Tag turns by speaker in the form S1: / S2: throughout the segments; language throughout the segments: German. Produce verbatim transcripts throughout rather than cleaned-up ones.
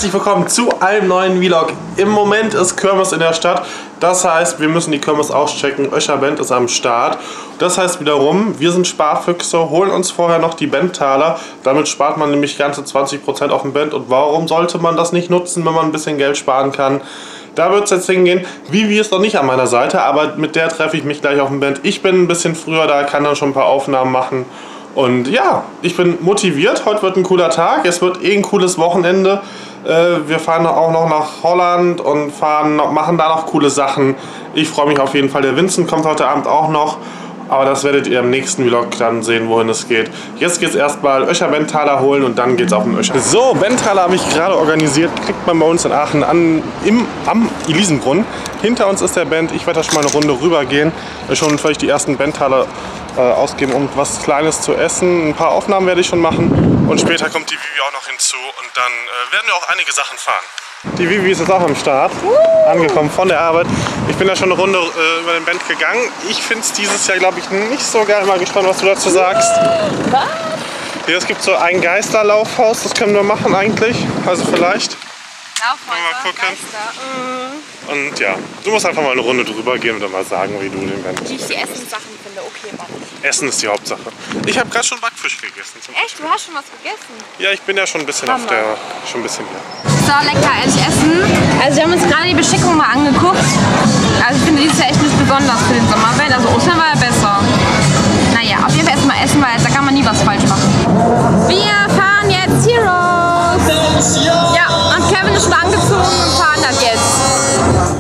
S1: herzlich willkommen zu einem neuen Vlog. Im Moment ist Kirmes in der Stadt. Das heißt, wir müssen die Kirmes auschecken. Öscher Band ist am Start. Das heißt wiederum, wir sind Sparfüchse, holen uns vorher noch die Bandtaler. Damit spart man nämlich ganze zwanzig Prozent auf dem Band. Und warum sollte man das nicht nutzen, wenn man ein bisschen Geld sparen kann? Da wird es jetzt hingehen. Vivi ist noch nicht an meiner Seite, aber mit der treffe ich mich gleich auf dem Band. Ich bin ein bisschen früher da, kann dann schon ein paar Aufnahmen machen. Und ja, ich bin motiviert. Heute wird ein cooler Tag. Es wird eh ein cooles Wochenende. Äh, wir fahren auch noch nach Holland und fahren noch, machen da noch coole Sachen. Ich freue mich auf jeden Fall. Der Vincent kommt heute Abend auch noch. Aber das werdet ihr im nächsten Vlog dann sehen, wohin es geht. Jetzt geht es erstmal Öscher Bandtaler holen und dann geht es auf den Öscher. So, Bandtaler habe ich gerade organisiert. Kriegt man bei uns in Aachen an, im, am Elisenbrunnen. Hinter uns ist der Band. Ich werde da schon mal eine Runde rübergehen. Schon vielleicht die ersten Bandtaler äh, ausgeben, um was Kleines zu essen. Ein paar Aufnahmen werde ich schon machen. Und später kommt die Vivi auch noch hinzu. Und dann äh, werden wir auch einige Sachen fahren. Die Vivi ist jetzt auch am Start, angekommen von der Arbeit. Ich bin ja schon eine Runde äh, über den Band gegangen. Ich finde es dieses Jahr, glaube ich, nicht so geil. Mal gespannt, was du dazu sagst. Hier, es gibt so ein Geisterlaufhaus, das können wir machen eigentlich. Also vielleicht. Laufhäuser, mal gucken. Mm. Und ja, du musst einfach mal eine Runde drüber gehen und dann mal sagen, wie du den Band.
S2: Wie ich die Essenssachen finde, okay, Mann.
S1: Essen ist die Hauptsache. Ich habe gerade schon Backfisch gegessen.
S2: Echt? Du hast schon was gegessen?
S1: Ja, ich bin ja schon ein bisschen Hammer. auf der, schon ein bisschen hier.
S2: So, lecker, ehrlich essen. Also wir haben uns gerade die Beschickung mal angeguckt. Also ich finde dieses Jahr echt nicht besonders für den Sommerwelt. Also Ostern war ja besser. Naja, auf jeden Fall erstmal essen, weil da kann man nie was falsch machen. Wir fahren jetzt Heroes. Ja, und Kevin ist schon angezogen und fahren das jetzt.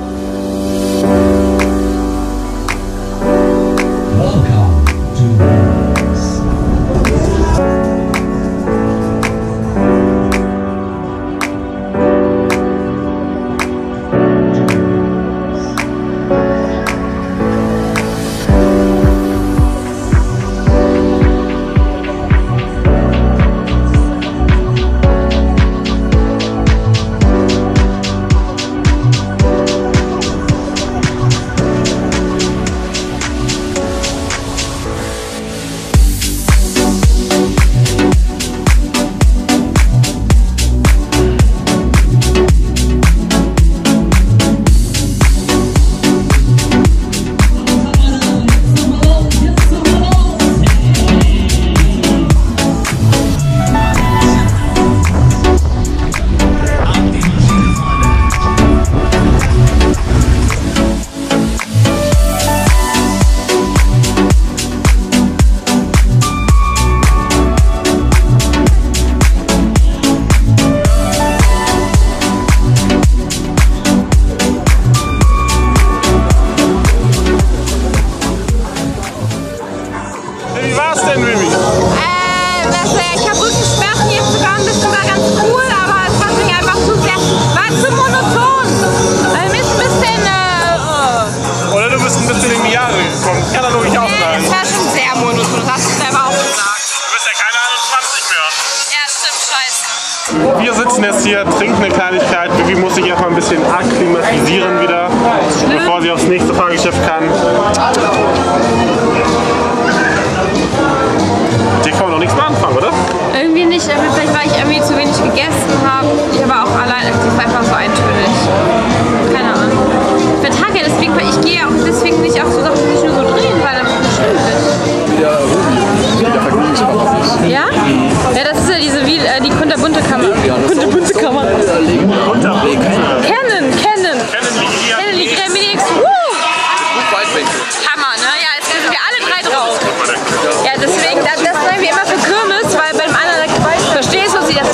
S1: Wir sitzen jetzt hier, trinken eine Kleinigkeit. Vivi muss sich erstmal ein bisschen akklimatisieren wieder, bevor sie aufs nächste Fahrgeschäft kann. Hier kann man noch nichts mehr anfangen, oder?
S2: Irgendwie nicht, vielleicht weil ich irgendwie zu wenig gegessen habe. Ich habe auch allein aktiv einfach so eintönig. Keine Ahnung. Ich vertrage ja deswegen, weil ich gehe auch deswegen nicht auf so Sachen, die sich nur so drehen, weil dann bestimmt
S3: Ja, Ruby.
S2: Ja? Ja, das ist ja diese, wie, äh, die kunterbunte Kamera.
S3: Ja,
S2: kunterbunte Kamera.
S1: Kunterbunte.
S2: Canon, Canon. Canon Ligre M X. Hammer, ne? Ja, jetzt sind wir alle drei drauf. Ja, deswegen, das, das nehmen wir immer für Kirmes, weil beim anderen, verstehst du, sie das...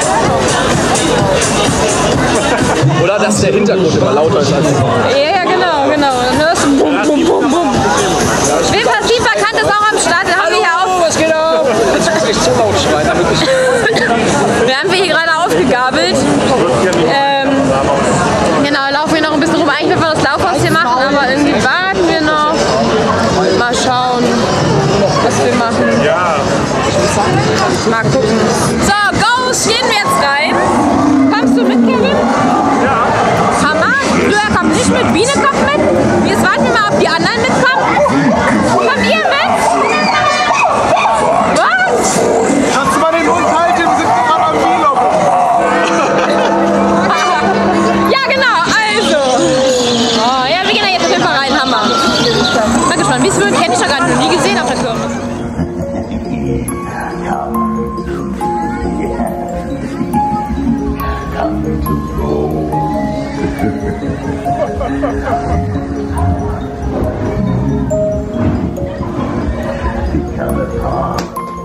S3: Oder dass der Hintergrund immer lauter ist als
S2: Ja, ja, genau, genau. Dann hörst du bum, bum, bum, bum. Wilfers Lieferkant ist auch am Start, den haben wir hier auf.
S3: Was geht ab? Jetzt muss ich zu laut schreien, damit ich...
S2: Wir haben wir hier gerade aufgegabelt. Ähm, genau, laufen wir noch ein bisschen rum. Eigentlich wollten wir das Laufhaus hier machen, aber irgendwie warten wir noch. Mal schauen, was wir machen.
S1: Ja.
S2: Mal gucken. So, go, gehen wir jetzt rein. Kommst du mit, Kevin?
S1: Ja.
S2: Hammer. Du kommst nicht mit. Biene kommt mit. Jetzt warten wir mal, ob die anderen mitkommen. Kommt ihr mit? Was?
S1: Kannst du mal den Hund halten? Wir sind gerade am Vlog.
S4: become a part.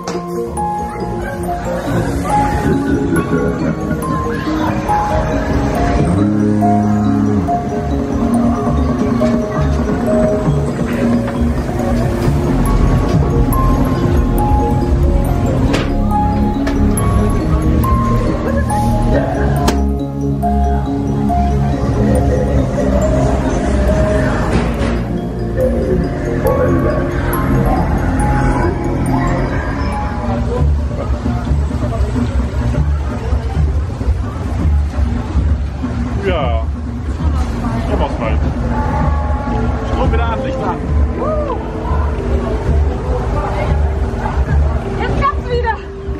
S1: Ja, Stromausfall. Strom wieder an, Licht an.
S2: Jetzt klappt's wieder.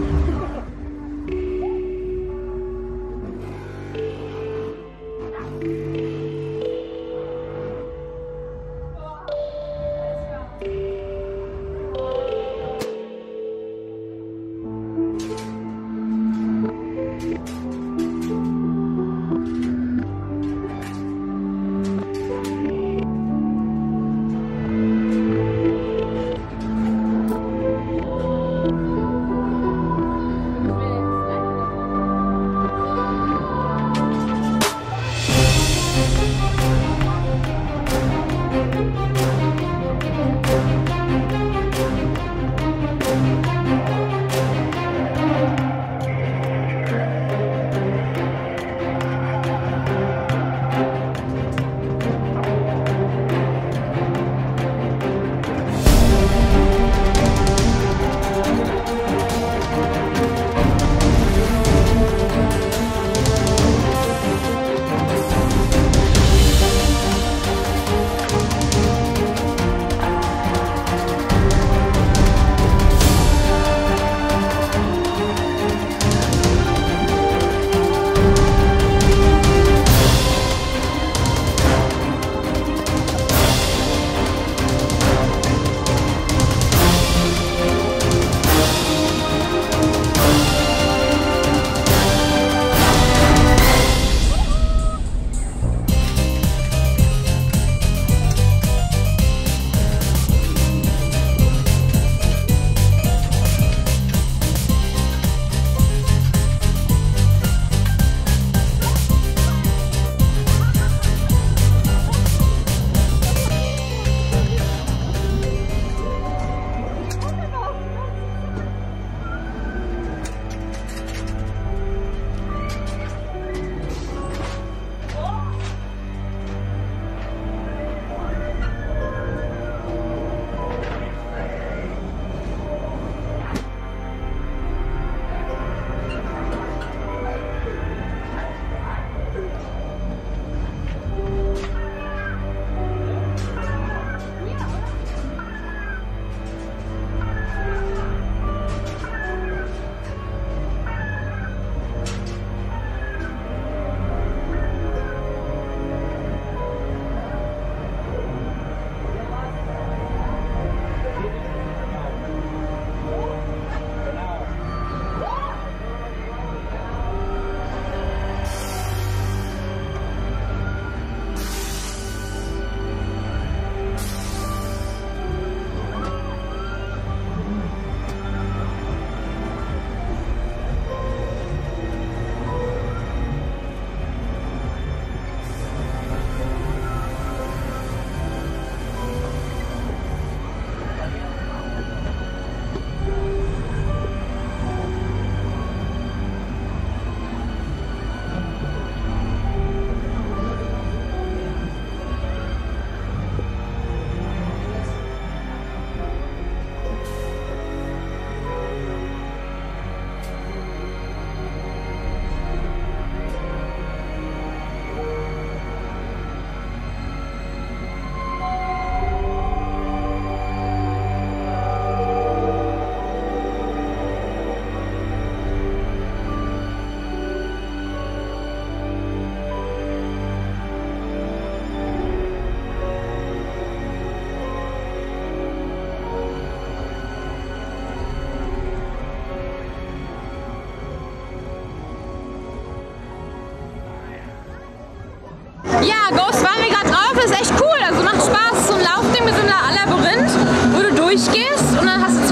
S2: Ja, Ghost waren wir gerade drauf, ist echt cool. Also macht Spaß, so ein Laufding mit so einem Labyrinth, wo du durchgehst und dann hast du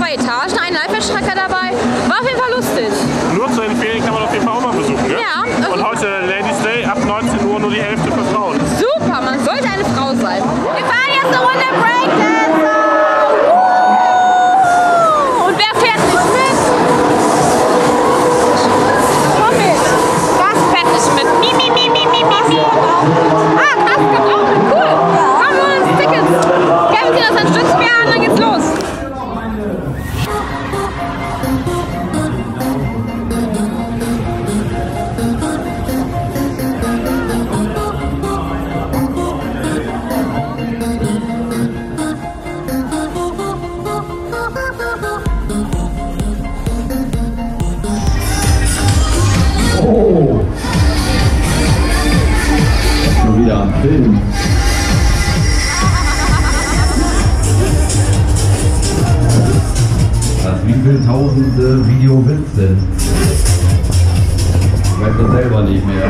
S4: Film. Das wie viel tausende Video willst denn? Ich weiß das selber nicht mehr.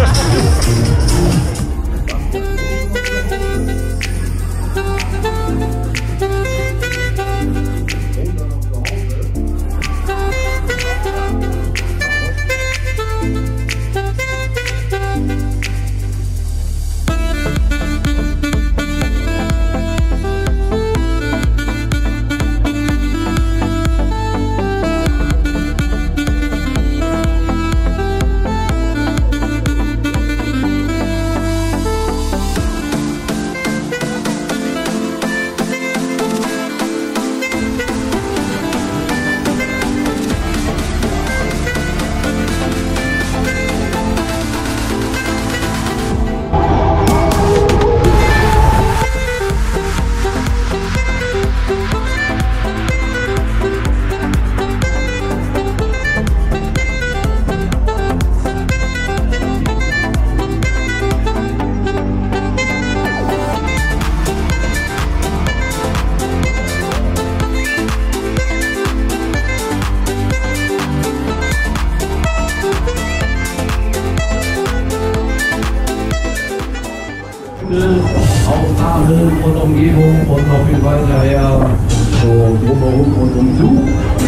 S4: Aufnahmen und Umgebung und noch viel weiter her, so drumherum und umzu.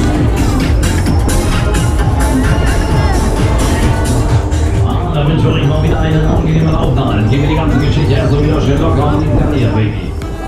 S4: Ah, da wünsche ich mal wieder einen angenehmen Aufenthalt. Gehen wir die ganze Geschichte erst so wieder schön locker und installiert, Baby.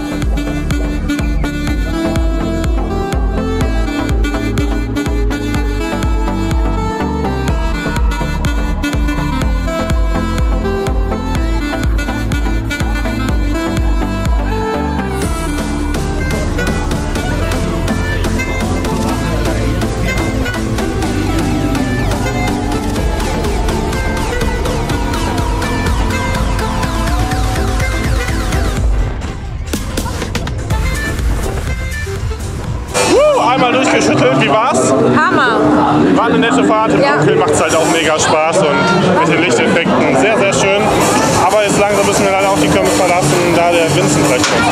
S1: Einmal durchgeschüttelt, wie war's?
S2: Hammer!
S1: War eine nette Fahrt, im
S2: Ja.
S1: Dunkeln macht es halt auch mega Spaß und mit den Lichteffekten sehr, sehr schön. Aber jetzt langsam müssen wir leider auch die Kirmes verlassen, da der Vincent gleich kommt.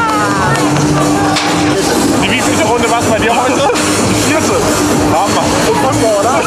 S1: Die wievielte Runde war es bei dir heute? Die vierte. Hammer. Unfassbar, oder?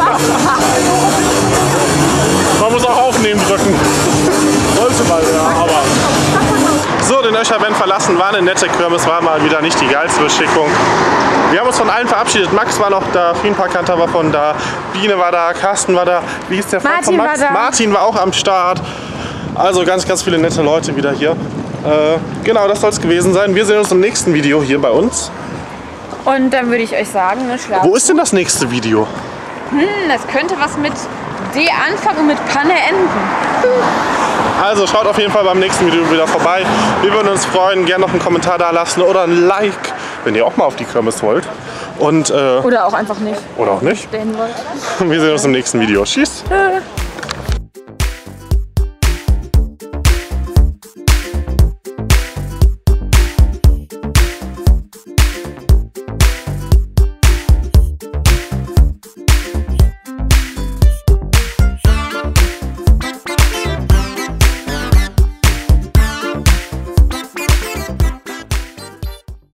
S1: Man muss auch aufnehmen drücken. Wollte mal, ja, aber... So, den Öscher-Band verlassen, war eine nette Kirmes, war mal wieder nicht die geilste Beschickung. Wir haben uns von allen verabschiedet. Max war noch da, Frienparkanter war von da, Biene war da, Carsten war da, wie hieß der Freund von Max?
S2: War da.
S1: Martin war auch am Start. Also ganz, ganz viele nette Leute wieder hier. Äh, genau, das soll es gewesen sein. Wir sehen uns im nächsten Video hier bei uns.
S2: Und dann würde ich euch sagen, ne, schlafen.
S1: Wo ist denn das nächste Video?
S2: Hm, das könnte was mit D anfangen und mit Panne enden.
S1: Also schaut auf jeden Fall beim nächsten Video wieder vorbei. Wir würden uns freuen, gerne noch einen Kommentar da lassen oder ein Like, wenn ihr auch mal auf die Kirmes wollt. Und, äh,
S2: Oder auch einfach nicht.
S1: oder auch nicht.
S2: Dahin wollt.
S1: Wir sehen uns im nächsten Video. Tschüss!
S2: Tschö.